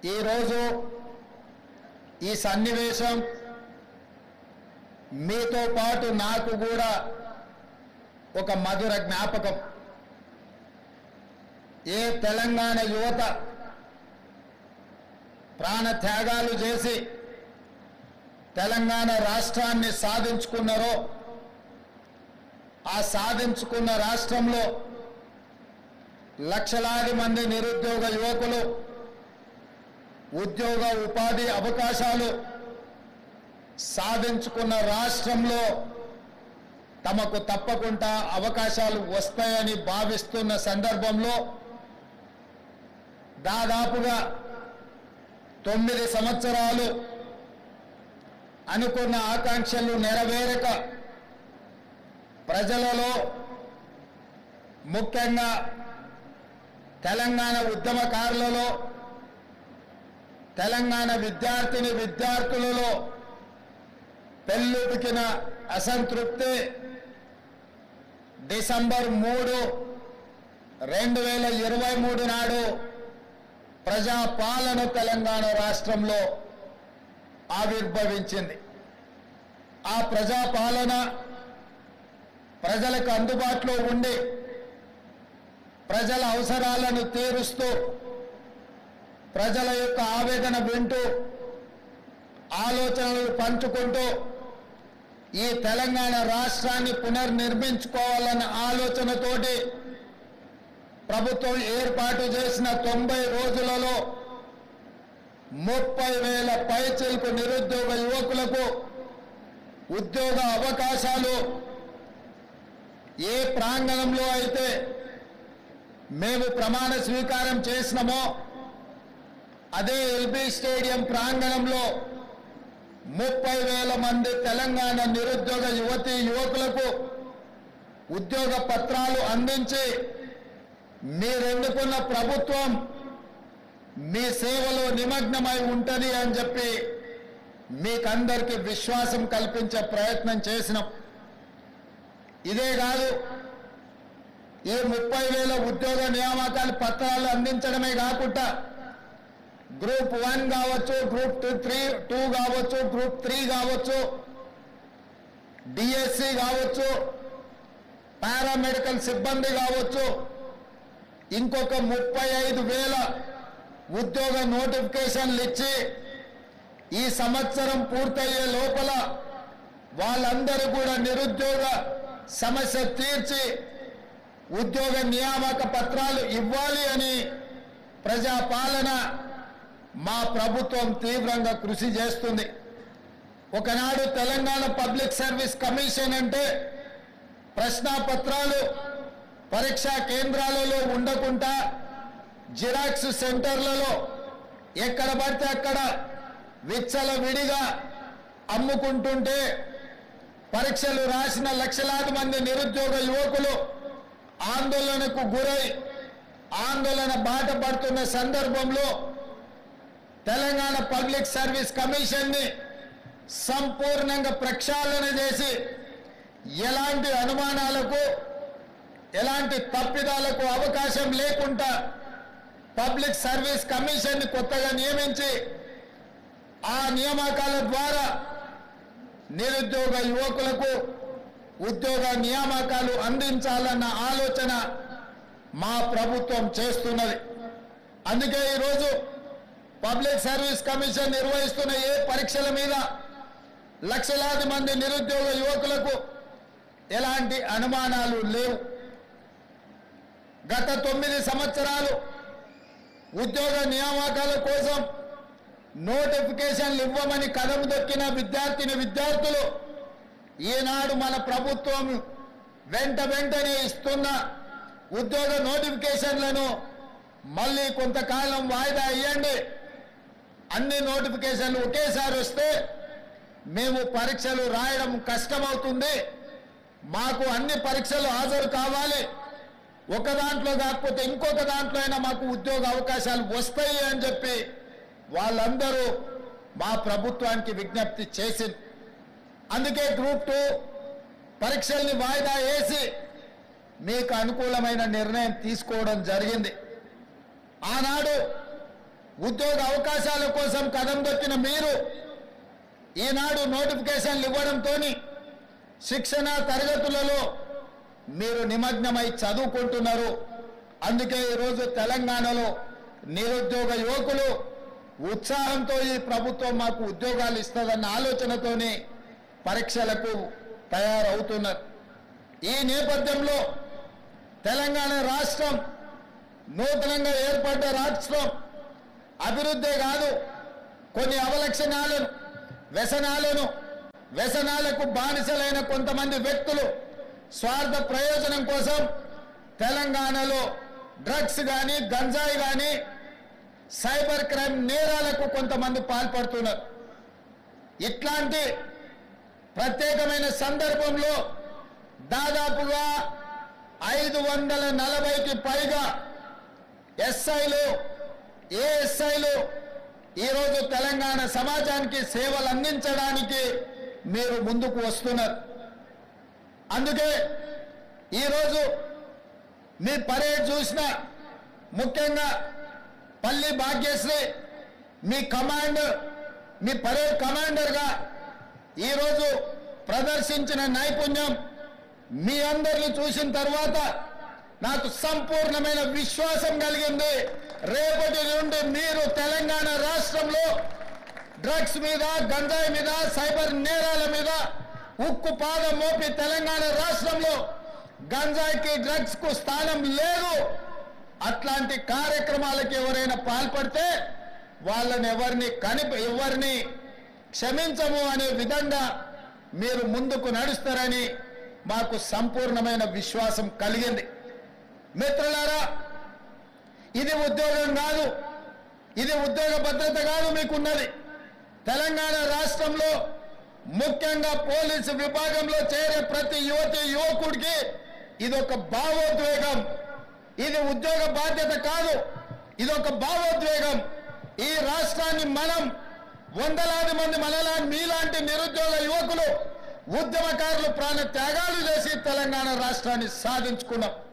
ఈరోజు ఈ సన్నివేశం మీతో పాటు నాకు కూడా ఒక మధుర జ్ఞాపకం. ఏ తెలంగాణ యువత ప్రాణత్యాగాలు చేసి తెలంగాణ రాష్ట్రాన్ని సాధించుకున్నారో, ఆ సాధించుకున్న రాష్ట్రంలో లక్షలాది మంది నిరుద్యోగ యువకులు ఉద్యోగ ఉపాధి అవకాశాలు సాధించుకున్న రాష్ట్రంలో తమకు తప్పకుండా అవకాశాలు వస్తాయని భావిస్తున్న సందర్భంలో దాదాపుగా 9 సంవత్సరాలు అనుకున్న ఆకాంక్షలు నెరవేరక ప్రజలలో, ముఖ్యంగా తెలంగాణ ఉద్యమకారులలో, తెలంగాణ విద్యార్థులలో పెల్లుబికిన అసంతృప్తి డిసెంబర్ 3, 2023 నాడు ప్రజాపాలన తెలంగాణ రాష్ట్రంలో ఆవిర్భవించింది. ఆ ప్రజాపాలన ప్రజలకు అందుబాటులో ఉండి ప్రజల అవసరాలను తీరుస్తూ, ప్రజల యొక్క ఆవేదన వింటూ, ఆలోచనలు పంచుకుంటూ ఈ తెలంగాణ రాష్ట్రాన్ని పునర్నిర్మించుకోవాలన్న ఆలోచనతోటి ప్రభుత్వం ఏర్పాటు చేసిన 90 రోజులలో 30,000 పైచిలుకు నిరుద్యోగ యువకులకు ఉద్యోగ అవకాశాలు ఏ ప్రాంగణంలో అయితే మేము ప్రమాణ స్వీకారం చేసినామో అదే ఎల్బీ స్టేడియం ప్రాంగణంలో 30,000 మంది తెలంగాణ నిరుద్యోగ యువకులకు ఉద్యోగ పత్రాలు అందించి మీరెన్నుకున్న ప్రభుత్వం మీ సేవలో నిమగ్నమై ఉంటుంది అని చెప్పి మీకందరికీ విశ్వాసం కల్పించే ప్రయత్నం చేసినాం. ఇదే కాదు, ఈ 30,000 ఉద్యోగ నియామకాల పత్రాలు అందించడమే కాకుండా గ్రూప్ 1 కావచ్చు, గ్రూప్ 2 కావచ్చు, గ్రూప్ 3 కావచ్చు, డిఎస్సి కావచ్చు, పారామెడికల్ సిబ్బంది కావచ్చు, ఇంకొక 35,000 ఉద్యోగ నోటిఫికేషన్లు ఇచ్చి ఈ సంవత్సరం పూర్తయ్యే లోపల వాళ్ళందరూ కూడా నిరుద్యోగ సమస్య తీర్చి ఉద్యోగ నియామక పత్రాలు ఇవ్వాలి అని ప్రజాపాలన మా ప్రభుత్వం తీవ్రంగా కృషి చేస్తుంది. ఒకనాడు తెలంగాణ పబ్లిక్ సర్వీస్ కమిషన్ అంటే ప్రశ్నాపత్రాలు పరీక్షా కేంద్రాలలో ఉండకుండా జిరాక్స్ సెంటర్లలో ఎక్కడ పడితే అక్కడ విచ్చలవిడిగా అమ్ముకుంటుంటే పరీక్షలు రాసిన లక్షలాది మంది నిరుద్యోగ యువకులు ఆందోళనకు గురై ఆందోళన బాట పడుతున్న సందర్భంలో తెలంగాణ పబ్లిక్ సర్వీస్ కమిషన్ని సంపూర్ణంగా ప్రక్షాళన చేసి ఎలాంటి అనుమానాలకు, ఎలాంటి తప్పిదాలకు అవకాశం లేకుండా పబ్లిక్ సర్వీస్ కమిషన్ని కొత్తగా నియమించి ఆ నియామకాల ద్వారా నిరుద్యోగ యువకులకు ఉద్యోగ నియామకాలు అందించాలన్న ఆలోచన మా ప్రభుత్వం చేస్తున్నది. అందుకే ఈరోజు పబ్లిక్ సర్వీస్ కమిషన్ నిర్వహిస్తున్న ఏ పరీక్షల మీద లక్షలాది మంది నిరుద్యోగ యువకులకు ఎలాంటి అనుమానాలు లేవు. గత 9 సంవత్సరాలు ఉద్యోగ నియామకాల కోసం నోటిఫికేషన్లు ఇవ్వమని కదము దొక్కిన విద్యార్థులు ఈనాడు మన ప్రభుత్వం వెంటనే ఇస్తున్న ఉద్యోగ నోటిఫికేషన్లను మళ్ళీ కొంతకాలం వాయిదా ఇవ్వండి, అన్ని నోటిఫికేషన్లు ఒకేసారి వస్తే మేము పరీక్షలు రాయడం కష్టమవుతుంది, మాకు అన్ని పరీక్షలు హాజరు కావాలి, ఒక దాంట్లో కాకపోతే ఇంకొక దాంట్లో అయినా మాకు ఉద్యోగ అవకాశాలు వస్తాయి అని చెప్పి వాళ్ళందరూ మా ప్రభుత్వానికి విజ్ఞప్తి చేసింది. అందుకే గ్రూప్ 2 పరీక్షల్ని వాయిదా వేసి మీకు అనుకూలమైన నిర్ణయం తీసుకోవడం జరిగింది. ఆనాడు ఉద్యోగ అవకాశాల కోసం కదం దొక్కిన మీరు ఈనాడు నోటిఫికేషన్లు ఇవ్వడంతో శిక్షణ తరగతులలో మీరు నిమగ్నమై చదువుకుంటున్నారు. అందుకే ఈరోజు తెలంగాణలో నిరుద్యోగ యువకులు ఉత్సాహంతో ఈ ప్రభుత్వం మాకు ఉద్యోగాలు ఇస్తుందన్న ఆలోచనతోనే పరీక్షలకు తయారవుతున్నారు. ఈ నేపథ్యంలో తెలంగాణ రాష్ట్రం నూతనంగా ఏర్పడ్డ రాష్ట్రం అభివృద్ధే కాదు, కొన్ని అవలక్షణాలను వ్యసనాలకు బానిసలైన కొంతమంది వ్యక్తులు స్వార్థ ప్రయోజనం కోసం తెలంగాణలో డ్రగ్స్ కానీ గంజాయి కానీ సైబర్ క్రైమ్ నేరాలకు కొంతమంది పాల్పడుతున్నారు. ఇట్లాంటి ప్రత్యేకమైన సందర్భంలో దాదాపుగా 540కి పైగా ఎస్ఐలు ఏఎస్ఐలు ఈరోజు తెలంగాణ సమాజానికి సేవలు అందించడానికి మీరు ముందుకు వస్తున్నారు. అందుకే ఈరోజు మీ పరేడ్ చూసిన ముఖ్యంగా పల్లి భాగ్యశ్రీ మీ పరేడ్ కమాండర్గా ఈరోజు ప్రదర్శించిన నైపుణ్యం మీ అందరిని చూసిన తర్వాత నాకు సంపూర్ణమైన విశ్వాసం కలిగింది. రేపటి నుండి మీరు తెలంగాణ రాష్ట్రంలో డ్రగ్స్ మీద గంజాయి మీద సైబర్ నేరాల మీద ఉక్కు పాదం మోపి తెలంగాణ రాష్ట్రంలో గంజాయికి డ్రగ్స్ కు స్థానం లేదు. అట్లాంటి కార్యక్రమాలకు ఎవరైనా పాల్పడితే వాళ్ళని ఎవరిని క్షమించము అనే విధంగా మీరు ముందుకు నడుస్తారని మాకు సంపూర్ణమైన విశ్వాసం కలిగింది. మిత్రులారా, ఇది ఉద్యోగం కాదు, ఇది ఉద్యోగ భద్రత కాదు మీకున్నది. తెలంగాణ రాష్ట్రంలో ముఖ్యంగా పోలీసు విభాగంలో చేరే ప్రతి యువకుడికి ఇదొక భావోద్వేగం. ఇది ఉద్యోగ బాధ్యత కాదు, ఇదొక భావోద్వేగం. ఈ రాష్ట్రాన్ని మనం వందలాది మంది మీలాంటి నిరుద్యోగ యువకులు ఉద్యమకారులు ప్రాణ త్యాగాలు చేసి తెలంగాణ రాష్ట్రాన్ని సాధించుకున్నాం.